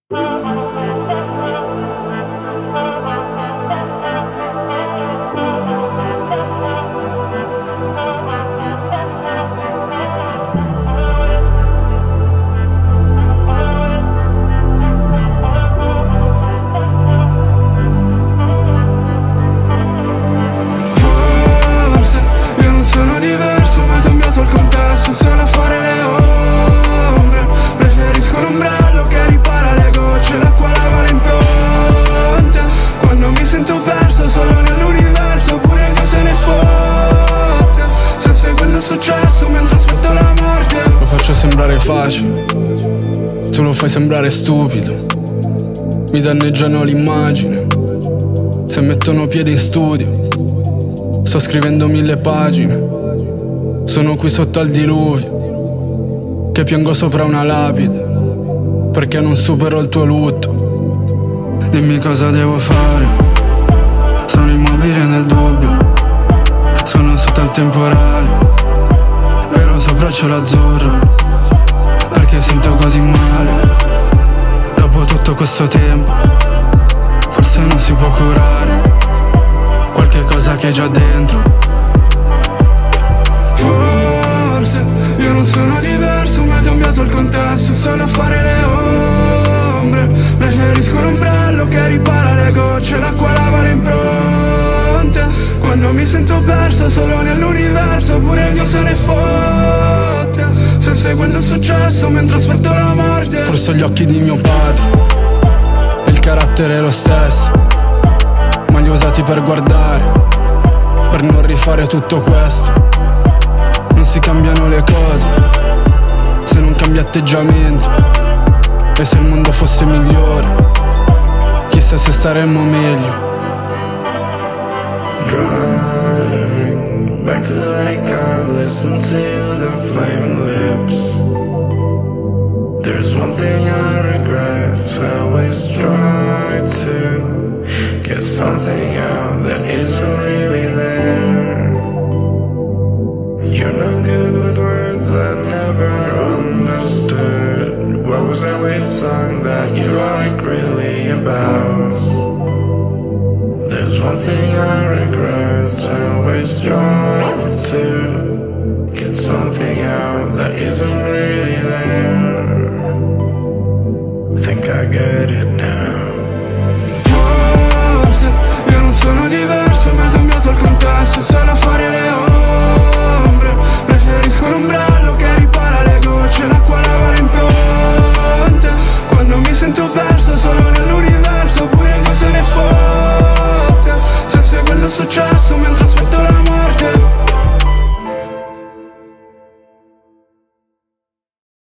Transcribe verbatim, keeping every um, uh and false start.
Facile, tu lo fai sembrare stupido, mi danneggiano l'immagine. Se mettono piede in studio, sto scrivendo mille pagine. Sono qui sotto al diluvio, che piango sopra una lapide, perché non supero il tuo lutto. Dimmi cosa devo fare, sono immobile nel dubbio, sono sotto al temporale, però sopra c'ho l'azzurro. Perché sento così male, dopo tutto questo tempo, forse non si può curare qualche cosa che è già dentro. Forse io non sono diverso, ma ho cambiato il contesto, sono a fare le ombre. Preferisco l'ombrello che ripara le gocce, l'acqua lava le impronte. Quando mi sento perso solo nell'universo, pure Dio se ne fotte. Sto seguendo il successo mentre aspetto la morte. Forse ho gli occhi di mio padre e il carattere è lo stesso, ma li ho usati per guardare, per non rifare tutto questo. Non si cambiano le cose se non cambia atteggiamento. E se il mondo fosse migliore, chissà se staremmo meglio. Driving back to the lake, I listen to the flaming lips. There's one thing I regret, I always try to get something out that isn't really there. You're no good with words I never understood. What was that weird song that you like really about? There's one thing I regret, I always try to get something out that isn't really there. Think I get it now. Forse io non sono diverso, ma ho cambiato il contesto, sono a fare le ombre. Preferisco l'ombrello che ripara le gocce, l'acqua lava le impronte. Quando mi sento perso solo nell'universo, pure Dio se ne fotte. Sto seguendo il successo mentre aspetto